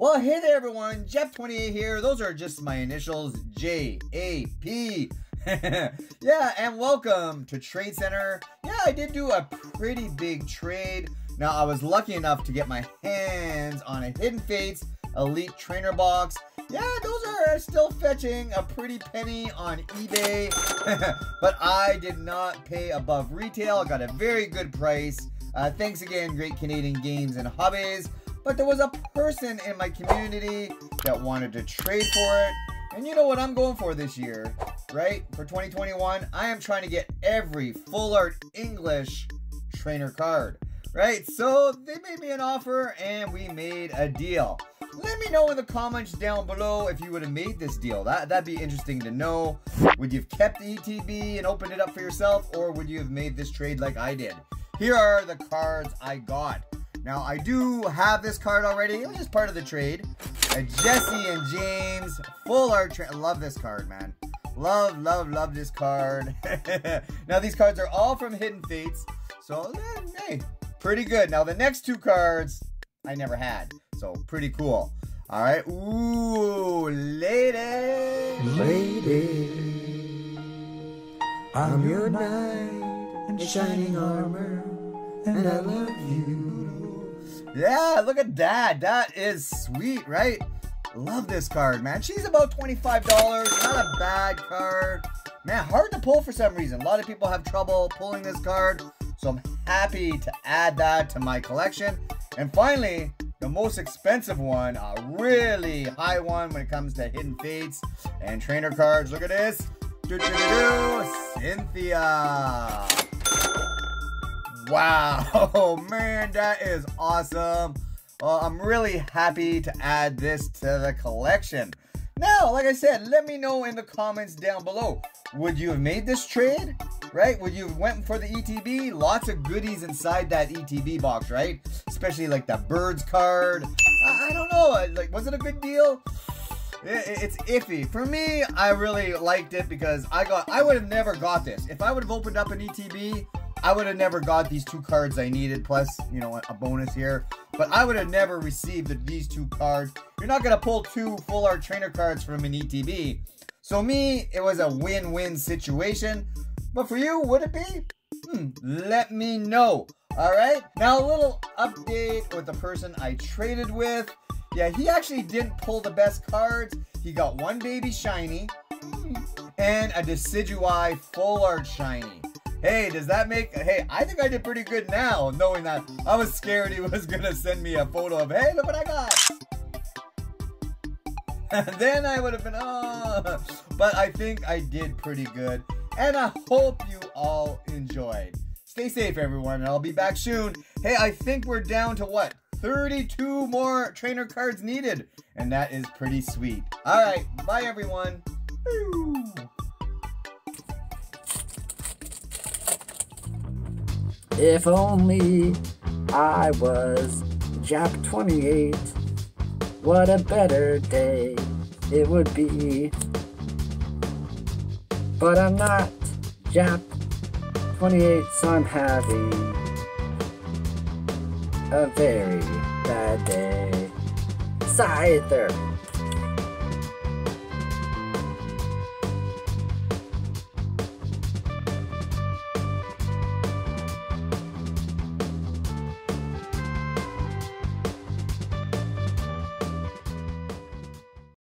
Well, hey there everyone, Jeff28 here. Those are just my initials, J-A-P. Yeah, and welcome to Trade Center. Yeah, I did do a pretty big trade. Now, I was lucky enough to get my hands on a Hidden Fates Elite Trainer Box. Yeah, those are still fetching a pretty penny on eBay. But I did not pay above retail. I got a very good price. Thanks again, Great Canadian Games and Hobbies. But there was a person in my community that wanted to trade for it. And you know what I'm going for this year, right? For 2021, I am trying to get every full art English trainer card, right? So they made me an offer and we made a deal. Let me know in the comments down below if you would have made this deal. That'd be interesting to know. Would you have kept the ETB and opened it up for yourself, or would you have made this trade like I did? Here are the cards I got. Now, I do have this card already. It was just part of the trade. A Jesse and James full art. Love this card, man. Love, love, love this card. Now, these cards are all from Hidden Fates. So, hey, pretty good. Now, the next two cards I never had. So, pretty cool. All right. Ooh, lady. Lady, I'm your knight in shining armor, and I love you. Yeah, look at that. That is sweet, right? Love this card, man. She's about $25. Not a bad card. Man, hard to pull for some reason. A lot of people have trouble pulling this card. So I'm happy to add that to my collection. And finally, the most expensive one, a really high one when it comes to Hidden Fates and trainer cards. Look at this. Cynthia. Wow, man, that is awesome. Well, I'm really happy to add this to the collection. Now, like I said, let me know in the comments down below. Would you have made this trade? Right? Would you have went for the ETB? Lots of goodies inside that ETB box, right? Especially like the birds card. I don't know. Like, was it a good deal? It's iffy. For me, I really liked it because I would have never got this. If I would have opened up an ETB, I would have never got these two cards I needed, plus, you know, a bonus here. But I would have never received these two cards. You're not going to pull two full art trainer cards from an ETB. So me, it was a win-win situation. But for you, would it be? Let me know. All right. Now, a little update with the person I traded with. Yeah, he actually didn't pull the best cards. He got one baby shiny and a Decidueye full art shiny. Hey, does that make... Hey, I think I did pretty good now, knowing that I was scared he was going to send me a photo of, hey, look what I got. And then I would have been, oh. But I think I did pretty good. And I hope you all enjoyed. Stay safe, everyone, and I'll be back soon. Hey, I think we're down to what? 32 more trainer cards needed. And that is pretty sweet. All right, bye, everyone. Woo. If only I was Jap28, what a better day it would be. But I'm not Jap28, so I'm having a very bad day. Scyther.